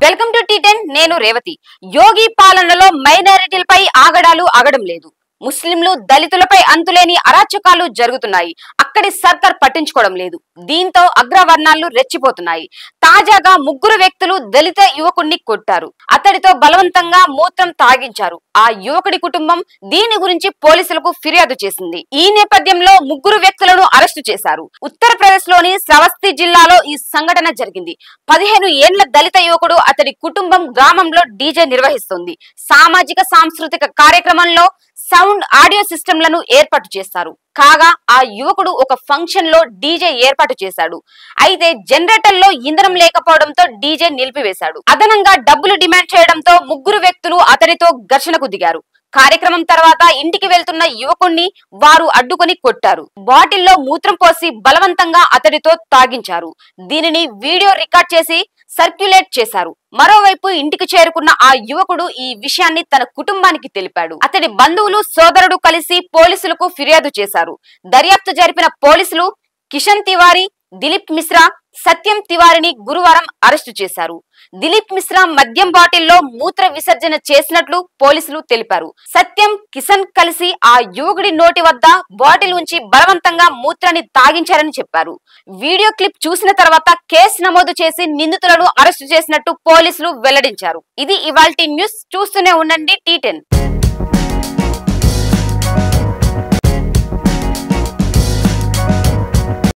Welcome to టీ10 నేను రేవతి. యోగి పాలనలో మైనారిటీలపై ఆగడాలు ఆగడం లేదు. ముస్లింలు దళితులపై అంతులేని అరాచకాలు జరుగుతున్నాయి. అక్కడి సర్కార్ పట్టించుకోవడం లేదు. దీంతో అగ్రవర్ణాలు రెచ్చిపోతున్నాయి. తాజాగా ముగ్గురు వ్యక్తులు దళిత యువకుడిని కొట్టారు. అతడితో బలవంతంగా మూత్రం తాగించారు. ఆ యువకుడి కుటుంబం దీని గురించి పోలీసులకు ఫిర్యాదు చేసింది. ఈ నేపథ్యంలో ముగ్గురు వ్యక్తులను అరెస్టు చేశారు. ఉత్తరప్రదేశ్ లోని శ్రావస్తి జిల్లాలో ఈ సంఘటన జరిగింది. 15 ఏళ్ల దళిత యువకుడు, అతడి కుటుంబం గ్రామంలో డీజే నిర్వహిస్తుంది. సామాజిక సాంస్కృతిక కార్యక్రమంలో సౌండ్ ఆడియో సిస్టంలను ఏర్పాటు చేస్తారు. కాగా ఆ యువకుడు ఒక ఫంక్షన్ లో డీజే ఏర్పాటు చేశాడు. అయితే జనరేటర్ లో ఇంధనం లేకపోవడంతో డీజే నిలిపివేశాడు. అదనంగా డబ్బులు డిమాండ్ చేయడంతో ముగ్గురు వ్యక్తులు అతడితో ఘర్షణకు దిగారు. కార్యక్రమం తర్వాత ఇంటికి వెళ్తున్న యువకుణ్ణి వారు అడ్డుకొని కొట్టారు. బాటిల్లో మూత్రం పోసి బలవంతంగా అతడితో తాగించారు. దీనిని వీడియో రికార్డ్ చేసి సర్క్యులేట్ చేశారు. మరోవైపు ఇంటికి చేరుకున్న ఆ యువకుడు ఈ విషయాన్ని తన కుటుంబానికి తెలిపాడు. అతడి బంధువులు, సోదరుడు కలిసి పోలీసులకు ఫిర్యాదు చేశారు. దర్యాప్తు జరిపిన పోలీసులు కిషన్ తివారీ, దిలీప్ మిశ్రా, సత్యం తివారీని గురువారం అరెస్టు చేశారు. దిలీప్ మిశ్రా మద్యం బాటిల్లో మూత్ర విసర్జన చేసినట్లు పోలీసులు తెలిపారు. సత్యం, కిషన్ కలిసి ఆ యువకుడి నోటి వద్ద బాటిల్ ఉంచి బలవంతంగా మూత్రాన్ని తాగించారని చెప్పారు. వీడియో క్లిప్ చూసిన తర్వాత కేసు నమోదు చేసి నిందితులను అరెస్టు చేసినట్టు పోలీసులు వెల్లడించారు. ఇది ఇవాల్టి న్యూస్. చూస్తూనే ఉండండి టీ10.